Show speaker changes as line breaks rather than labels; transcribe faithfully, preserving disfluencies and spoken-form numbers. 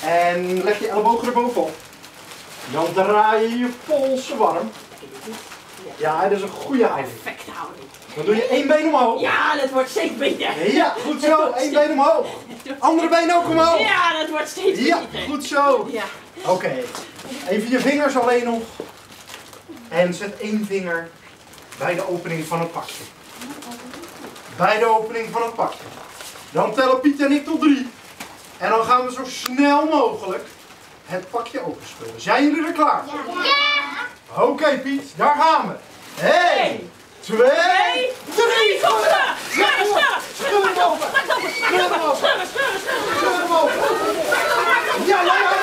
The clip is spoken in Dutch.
En leg je ellebogen erbovenop. Dan draai je je polsen warm. Ja, dat is een goede houding.
Perfecte houding.
Dan doe je één been omhoog.
Ja, dat wordt steeds beter.
Ja, goed zo. Eén been omhoog. Andere been ook omhoog.
Ja, dat wordt steeds
Ja,
beter.
goed zo.
Ja.
Oké. Okay. Even je vingers alleen nog. En zet één vinger bij de opening van het pakje. Bij de opening van het pakje. Dan tellen Piet en ik tot drie. En dan gaan we zo snel mogelijk het pakje openspullen. Zijn jullie er klaar voor?
Ja!
Oké okay, Piet, daar gaan we. één, twee, drie.
Kom maar! Schudden, schudden!
Schudden hem open! Schudden hem open! Schudden hem open! Ja, ja, ja!